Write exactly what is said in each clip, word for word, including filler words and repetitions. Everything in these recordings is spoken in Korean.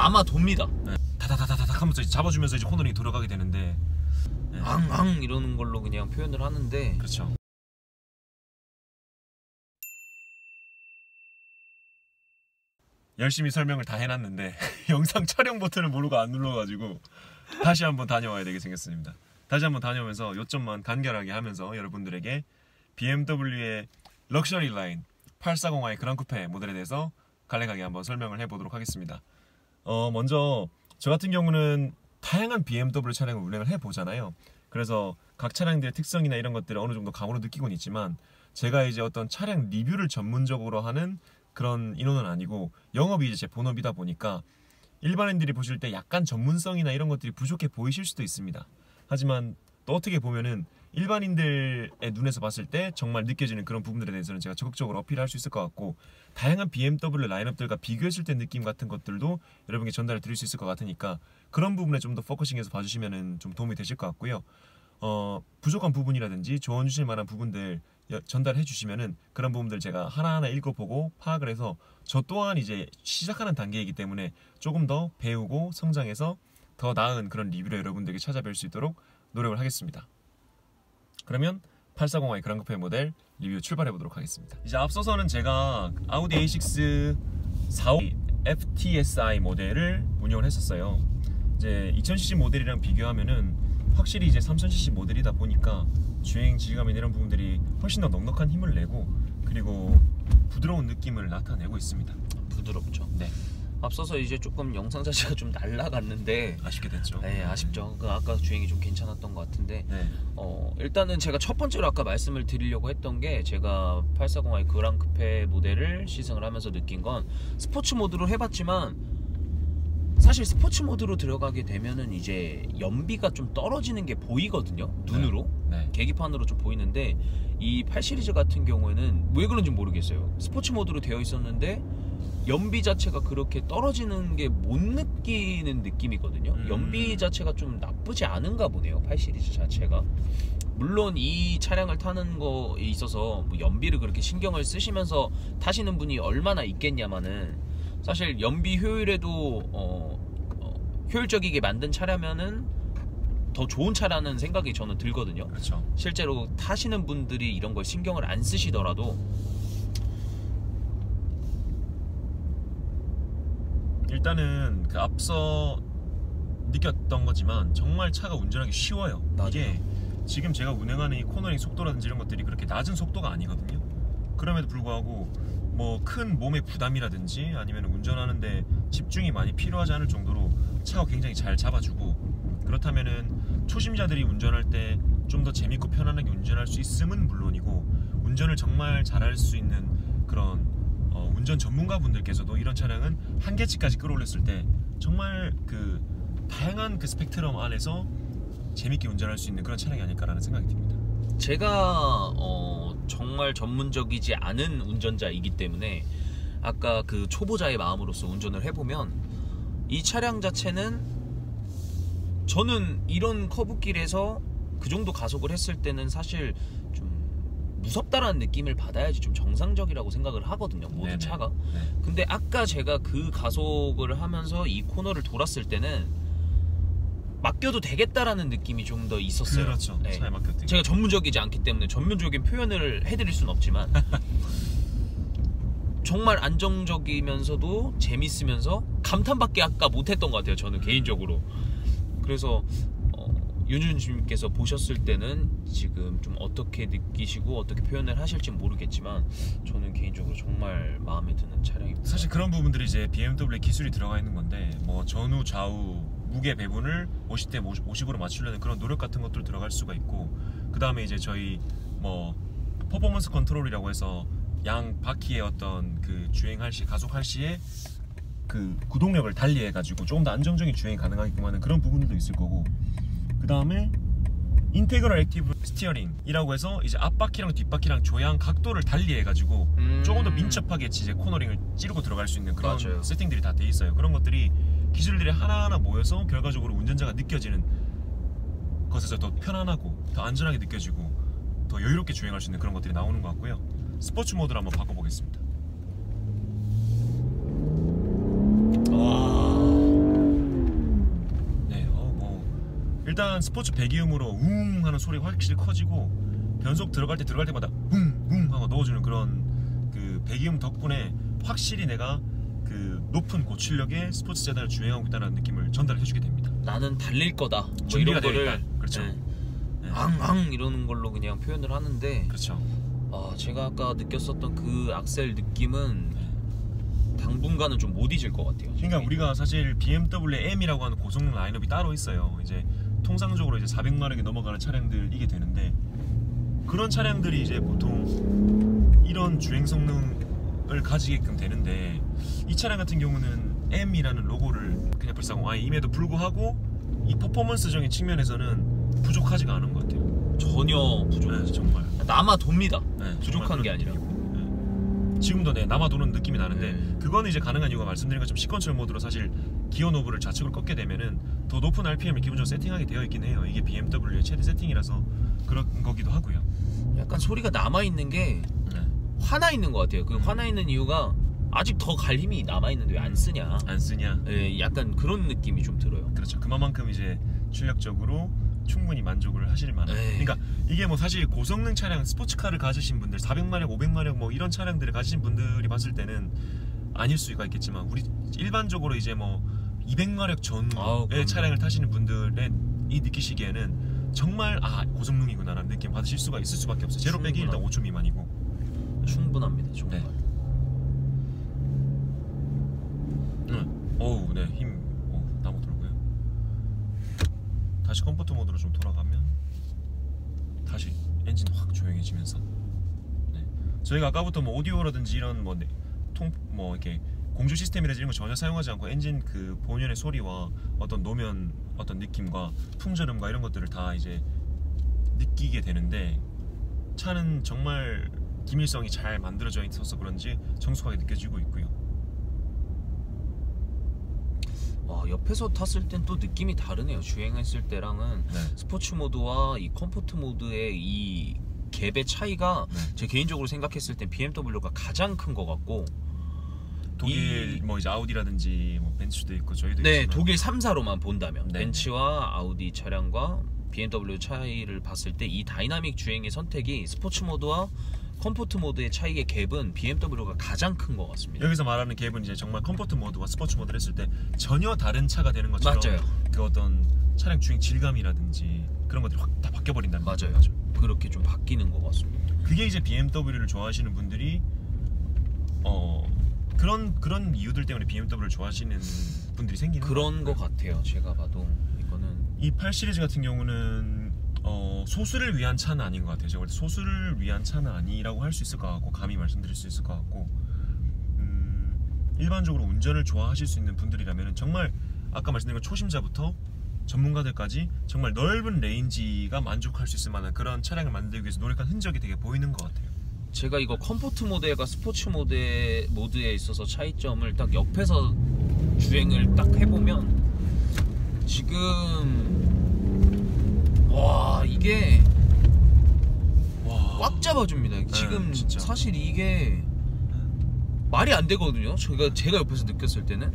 아마 돕니다. 네. 다다다다닥 하면서 이제 잡아주면서 이제 코너링이 들어가게 되는데 네. 앙앙 이러는 걸로 그냥 표현을 하는데 그렇죠. 열심히 설명을 다 해놨는데 영상 촬영 버튼을 모르고 안 눌러가지고 다시 한번 다녀와야 되게 생겼습니다. 다시 한번 다녀오면서 요점만 간결하게 하면서 여러분들에게 비엠더블유의 럭셔리 라인 팔백사십 아이 그랑쿠페 모델에 대해서 간략하게 한번 설명을 해보도록 하겠습니다. 어 먼저 저 같은 경우는 다양한 비엠더블유 차량을 운행을 해보잖아요. 그래서 각 차량들의 특성이나 이런 것들을 어느 정도 감으로 느끼고는 있지만 제가 이제 어떤 차량 리뷰를 전문적으로 하는 그런 인원은 아니고 영업이 이제 제 본업이다 보니까 일반인들이 보실 때 약간 전문성이나 이런 것들이 부족해 보이실 수도 있습니다. 하지만 또 어떻게 보면은 일반인들의 눈에서 봤을 때 정말 느껴지는 그런 부분들에 대해서는 제가 적극적으로 어필할 수 있을 것 같고 다양한 비엠더블유 라인업들과 비교했을 때 느낌 같은 것들도 여러분께 전달을 드릴 수 있을 것 같으니까 그런 부분에 좀 더 포커싱해서 봐주시면 좀 도움이 되실 것 같고요. 어, 부족한 부분이라든지 조언 주실 만한 부분들 전달해 주시면은 그런 부분들 제가 하나하나 읽어보고 파악을 해서 저 또한 이제 시작하는 단계이기 때문에 조금 더 배우고 성장해서 더 나은 그런 리뷰를 여러분들에게 찾아뵐 수 있도록 노력을 하겠습니다. 그러면 팔백사십 아이 그랑쿠페 모델 리뷰 출발해 보도록 하겠습니다. 이제 앞서서는 제가 아우디 에이 식스 사백오십 에프티에스아이 모델을 운영을 했었어요. 이제 이천 씨씨 모델이랑 비교하면은 확실히 이제 삼천 씨씨 모델이다 보니까 주행 질감이나 이런 부분들이 훨씬 더 넉넉한 힘을 내고 그리고 부드러운 느낌을 나타내고 있습니다. 부드럽죠. 네. 앞서서 이제 조금 영상 자체가 좀 날라갔는데 아쉽게 됐죠. 네, 아쉽죠. 그 아까 주행이 좀 괜찮았던 것 같은데 네. 어, 일단은 제가 첫 번째로 아까 말씀을 드리려고 했던 게 제가 팔백사십 아이 그랑쿠페 모델을 시승을 하면서 느낀 건 스포츠 모드로 해봤지만 사실 스포츠 모드로 들어가게 되면은 이제 연비가 좀 떨어지는 게 보이거든요. 눈으로. 네. 네. 계기판으로 좀 보이는데 이 팔 시리즈 같은 경우에는 왜 그런지 모르겠어요. 스포츠 모드로 되어 있었는데 연비 자체가 그렇게 떨어지는 게 못 느끼는 느낌이거든요. 음. 연비 자체가 좀 나쁘지 않은가 보네요. 팔 시리즈 자체가. 물론 이 차량을 타는 거에 있어서 뭐 연비를 그렇게 신경을 쓰시면서 타시는 분이 얼마나 있겠냐마는 사실 연비 효율에도 어, 어, 효율적이게 만든 차라면은 더 좋은 차라는 생각이 저는 들거든요. 그렇죠. 실제로 타시는 분들이 이런 걸 신경을 안 쓰시더라도 일단은 그 앞서 느꼈던 거지만 정말 차가 운전하기 쉬워요. 맞아요. 이게 지금 제가 운행하는 이 코너링 속도라든지 이런 것들이 그렇게 낮은 속도가 아니거든요. 그럼에도 불구하고 뭐 큰 몸의 부담이라든지 아니면 운전하는데 집중이 많이 필요하지 않을 정도로 차가 굉장히 잘 잡아주고 그렇다면은 초심자들이 운전할 때 좀 더 재밌고 편안하게 운전할 수 있음은 물론이고 운전을 정말 잘할 수 있는 그런 어, 운전 전문가 분들께서도 이런 차량은 한계치까지 끌어올렸을 때 정말 그 다양한 그 스펙트럼 안에서 재밌게 운전할 수 있는 그런 차량이 아닐까라는 생각이 듭니다. 제가 어, 정말 전문적이지 않은 운전자이기 때문에 아까 그 초보자의 마음으로서 운전을 해보면 이 차량 자체는 저는 이런 커브길에서 그 정도 가속을 했을 때는 사실 좀 무섭다라는 느낌을 받아야지 좀 정상적이라고 생각을 하거든요. 모든 네네. 차가. 네. 근데 아까 제가 그 가속을 하면서 이 코너를 돌았을 때는 맡겨도 되겠다라는 느낌이 좀 더 있었어요. 그렇죠. 네. 차에 맡겨도 제가 전문적이지 않기 때문에 전문적인 표현을 해드릴 수는 없지만 정말 안정적이면서도 재밌으면서 감탄밖에 아까 못했던 것 같아요. 저는 개인적으로. 그래서 어, 윤준님께서 보셨을 때는 지금 좀 어떻게 느끼시고 어떻게 표현을 하실지 모르겠지만 저는 개인적으로 정말 마음에 드는 차량입니다. 사실 그런 부분들이 이제 비엠더블유의 기술이 들어가 있는 건데 뭐 전후 좌우 무게 배분을 오십 대 오십으로 맞추려는 그런 노력 같은 것들 들어갈 수가 있고 그 다음에 이제 저희 뭐 퍼포먼스 컨트롤이라고 해서 양 바퀴의 어떤 그 주행할 시 가속할 시에 그 구동력을 달리 해가지고 조금 더 안정적인 주행이 가능하게끔 하는 그런 부분들도 있을 거고 그 다음에 인테그럴 액티브 스티어링이라고 해서 이제 앞바퀴랑 뒷바퀴랑 조향 각도를 달리 해가지고 음... 조금 더 민첩하게 이제 코너링을 찌르고 들어갈 수 있는 그런 맞아요. 세팅들이 다 돼 있어요. 그런 것들이 기술들이 하나하나 모여서 결과적으로 운전자가 느껴지는 것에서 더 편안하고 더 안전하게 느껴지고 더 여유롭게 주행할 수 있는 그런 것들이 나오는 것 같고요. 스포츠 모드를 한번 바꿔보겠습니다. 와... 일단 스포츠 배기음으로 웅 하는 소리가 확실히 커지고 변속 들어갈 때 들어갈 때마다 웅웅 하고 넣어주는 그런 그 배기음 덕분에 확실히 내가 그 높은 고출력의 스포츠 세단을 주행하고 있다는 느낌을 전달해주게 됩니다. 나는 달릴 거다. 뭐 준비가 이런 거를 되니까. 그렇죠. 네. 네. 앙앙 이러는 걸로 그냥 표현을 하는데 그렇죠. 아, 제가 아까 느꼈었던 그 악셀 느낌은 당분간은 좀 못 잊을 것 같아요. 그러니까 우리가 사실 비엠더블유 M이라고 하는 고성능 라인업이 따로 있어요. 이제 통상적으로 이제 사백 마력이 넘어가는 차량들이게 되는데 그런 차량들이 이제 보통 이런 주행 성능을 가지게끔 되는데 이 차량 같은 경우는 M이라는 로고를 그냥 불사공아임에도 불구하고 이 퍼포먼스적인 측면에서는 부족하지가 않은 것 같아요. 전혀 부족하죠. 네, 정말 남아 돕니다. 네, 부족한 게 아니라. 네. 지금도 네, 남아 도는 느낌이 나는데 네. 그거는 이제 가능한 이유가 말씀드린 것처럼 시퀀셜 모드로 사실 기어 노브를 좌측으로 꺾게 되면은 더 높은 알피엠을 기본적으로 세팅하게 되어 있긴 해요. 이게 비엠더블유의 최대 세팅이라서 그런 거기도 하고요. 약간 소리가 남아 있는 게 네. 화나 있는 것 같아요. 그 음. 화나 있는 이유가 아직 더 갈 힘이 남아 있는데 왜 안 쓰냐. 안 쓰냐? 예, 약간 그런 느낌이 좀 들어요. 그렇죠. 그만큼 이제 출력적으로 충분히 만족을 하실 만한. 에이. 그러니까 이게 뭐 사실 고성능 차량, 스포츠카를 가지신 분들, 사백 마력, 오백 마력 뭐 이런 차량들을 가지신 분들이 봤을 때는 아닐 수가 있겠지만 우리 일반적으로 이제 뭐 이백 마력 아우, 전후의 차량을 타시는 분들의 이 느끼시기에는 정말 아 고성능이구나라는 느낌 받으실 수가 있을 수밖에 없어요. 제로 백이 일단 오 초 미만이고 충분합니다. 정말. 네. 응. 어우, 네, 힘 어, 나오더라고요. 다시 컴포트 모드로 좀 돌아가면 다시 엔진 확 조용해지면서. 네. 저희가 아까부터 뭐 오디오라든지 이런 뭐 통 뭐 이렇게 공조 시스템이라든지 이런 거 전혀 사용하지 않고 엔진 그 본연의 소리와 어떤 노면 어떤 느낌과 풍절음과 이런 것들을 다 이제 느끼게 되는데 차는 정말 기밀성이 잘 만들어져 있어서 그런지 정숙하게 느껴지고 있고요. 와, 옆에서 탔을 땐 또 느낌이 다르네요. 주행했을 때랑은 네. 스포츠 모드와 이 컴포트 모드의 이 갭의 차이가 네. 제 개인적으로 생각했을 땐 비엠더블유가 가장 큰 것 같고 독일 이... 뭐 이제 아우디라든지 뭐 벤츠도 있고 저희도 네, 있지만 독일 삼 사로만 본다면 네. 벤츠와 아우디 차량과 비엠더블유 차이를 봤을 때 이 다이나믹 주행의 선택이 스포츠 모드와 컴포트 모드의 차이의 갭은 비엠더블유가 가장 큰 것 같습니다. 여기서 말하는 갭은 이제 정말 컴포트 모드와 스포츠 모드를 했을 때 전혀 다른 차가 되는 것처럼 맞아요. 그 어떤 차량 주행 질감이라든지 그런 것들이 확 다 바뀌어버린다는 맞아요. 거죠. 그렇게 좀 바뀌는 것 같습니다. 그게 이제 비엠더블유를 좋아하시는 분들이 어 그런 그런 이유들 때문에 비엠더블유를 좋아하시는 분들이 생기는 그런 것 같아요. 같아요. 제가 봐도 이거는 이 팔 시리즈 같은 경우는 어, 소수를 위한 차는 아닌 것 같아요. 제가 볼 때 소수를 위한 차는 아니라고 할 수 있을 것 같고 감히 말씀드릴 수 있을 것 같고 음, 일반적으로 운전을 좋아하실 수 있는 분들이라면 정말 아까 말씀드린 것 초심자부터 전문가들까지 정말 넓은 레인지가 만족할 수 있을 만한 그런 차량을 만들기 위해서 노력한 흔적이 되게 보이는 것 같아요. 제가 이거 컴포트 모드가 스포츠 모드에, 모드에 있어서 차이점을 딱 옆에서 주행을 딱 해보면 지금 와 이게 와. 꽉 잡아줍니다. 지금 진짜. 사실 이게 말이 안 되거든요. 제가 제가 옆에서 느꼈을 때는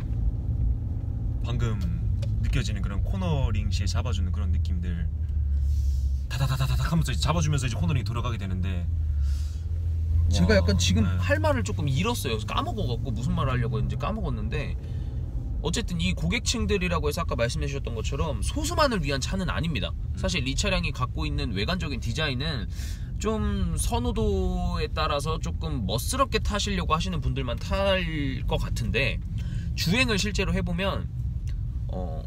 방금 느껴지는 그런 코너링 시에 잡아주는 그런 느낌들 다다다다닥 하면서 이제 잡아주면서 이제 코너링이 돌아가게 되는데 제가 와, 약간 지금 네. 할 말을 조금 잃었어요. 까먹어갖고 무슨 말을 하려고 했는지 까먹었는데 어쨌든 이 고객층들이라고 해서 아까 말씀해 주셨던 것처럼 소수만을 위한 차는 아닙니다. 사실 이 차량이 갖고 있는 외관적인 디자인은 좀 선호도에 따라서 조금 멋스럽게 타시려고 하시는 분들만 탈 것 같은데 주행을 실제로 해보면 어,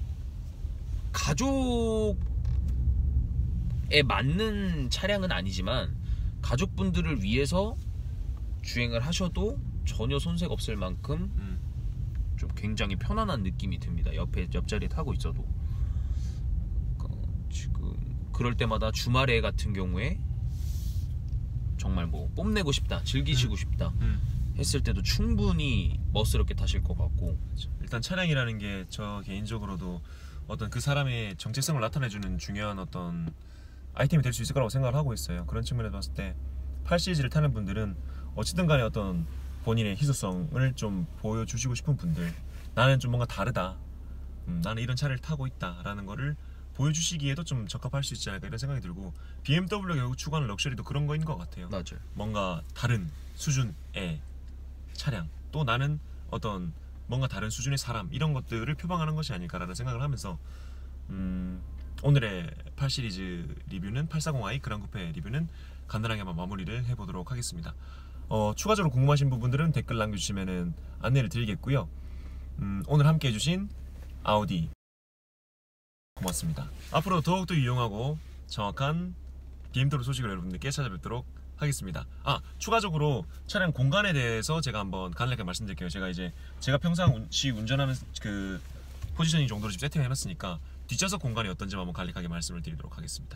가족에 맞는 차량은 아니지만 가족분들을 위해서 주행을 하셔도 전혀 손색 없을 만큼 음. 좀 굉장히 편안한 느낌이 듭니다. 옆에 옆자리에 타고 있어도 어, 지금 그럴 때마다 주말에 같은 경우에 정말 뭐 뽐내고 싶다, 즐기시고 음. 싶다 음. 했을 때도 충분히 멋스럽게 타실 것 같고 일단 차량이라는 게 저 개인적으로도 어떤 그 사람의 정체성을 나타내주는 중요한 어떤 아이템이 될 수 있을 거라고 생각을 하고 있어요. 그런 측면에서 봤을 때 팔 시리즈를 타는 분들은 어쨌든 간에 어떤 본인의 희소성을 좀 보여주시고 싶은 분들 나는 좀 뭔가 다르다 음, 나는 이런 차를 타고 있다 라는 거를 보여주시기에도 좀 적합할 수 있지 않을까 이런 생각이 들고, 비엠더블유가 결국 추구하는 럭셔리도 그런 거인 것 같아요. 맞아요. 뭔가 다른 수준의 차량, 또 나는 어떤 뭔가 다른 수준의 사람, 이런 것들을 표방하는 것이 아닐까라는 생각을 하면서 음, 오늘의 팔 시리즈 리뷰는 팔백사십 아이 그랑쿠페 리뷰는 간단하게 한번 마무리를 해보도록 하겠습니다. 어, 추가적으로 궁금하신 부분들은 댓글 남겨주시면 안내를 드리겠고요. 음, 오늘 함께 해주신 아우디 고맙습니다. 앞으로 더욱더 유용하고 정확한 비엠더블유 소식을 여러분들께 찾아뵙도록 하겠습니다. 아, 추가적으로 차량 공간에 대해서 제가 한번 간략하게 말씀드릴게요. 제가 이제 제가 평상시 운전하는 그 포지셔닝 정도로 지금 세팅을 해놨으니까 뒷좌석 공간이 어떤지 한번 간략하게 말씀을 드리도록 하겠습니다.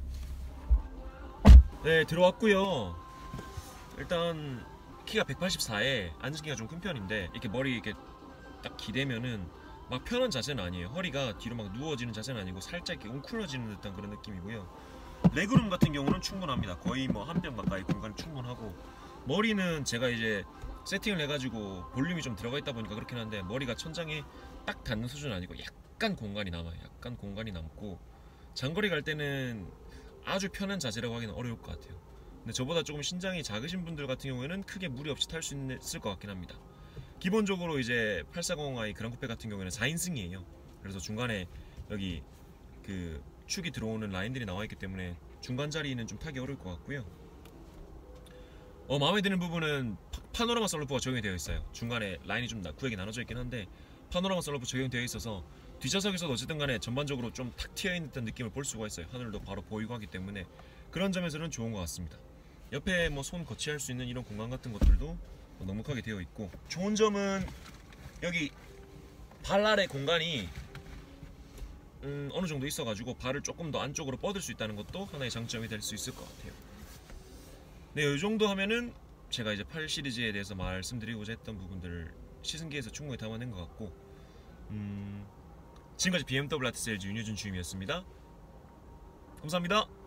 네, 들어왔고요. 일단 키가 백팔십사에 앉기가 좀 큰 편인데, 이렇게 머리 이렇게 딱 기대면은 막 편한 자세는 아니에요. 허리가 뒤로 막 누워지는 자세는 아니고 살짝 이렇게 웅크러지는 듯한 그런 느낌이고요. 레그룸 같은 경우는 충분합니다. 거의 뭐 한 뼘 가까이 공간이 충분하고, 머리는 제가 이제 세팅을 해가지고 볼륨이 좀 들어가 있다 보니까 그렇긴 한데, 머리가 천장에 딱 닿는 수준은 아니고 약간 공간이 남아요. 약간 공간이 남고, 장거리 갈 때는 아주 편한 자세라고 하기는 어려울 것 같아요. 근데 저보다 조금 신장이 작으신 분들 같은 경우에는 크게 무리 없이 탈 수 있을 것 같긴 합니다. 기본적으로 이제 팔백사십 아이 그랑쿠페 같은 경우에는 사 인승이에요. 그래서 중간에 여기 그 축이 들어오는 라인들이 나와 있기 때문에 중간 자리는 좀 타기 어려울 것 같고요. 어, 마음에 드는 부분은 파노라마 썬루프가 적용이 되어 있어요. 중간에 라인이 좀 구역이 나눠져 있긴 한데 파노라마 썬루프 적용되어 있어서 뒷좌석에서도 어쨌든 간에 전반적으로 좀 탁 트여있는 듯한 느낌을 볼 수가 있어요. 하늘도 바로 보이고 하기 때문에 그런 점에서는 좋은 것 같습니다. 옆에 뭐 손 거치할 수 있는 이런 공간 같은 것들도 넉넉하게 되어 있고, 좋은 점은 여기 발 아래 공간이 음, 어느 정도 있어가지고 발을 조금 더 안쪽으로 뻗을 수 있다는 것도 하나의 장점이 될 수 있을 것 같아요. 네, 이 정도 하면은 제가 이제 팔 시리즈에 대해서 말씀드리고자 했던 부분들을 시승기에서 충분히 담아낸 것 같고, 음, 지금까지 비엠더블유 아트셀즈 윤효준 주임이었습니다. 감사합니다.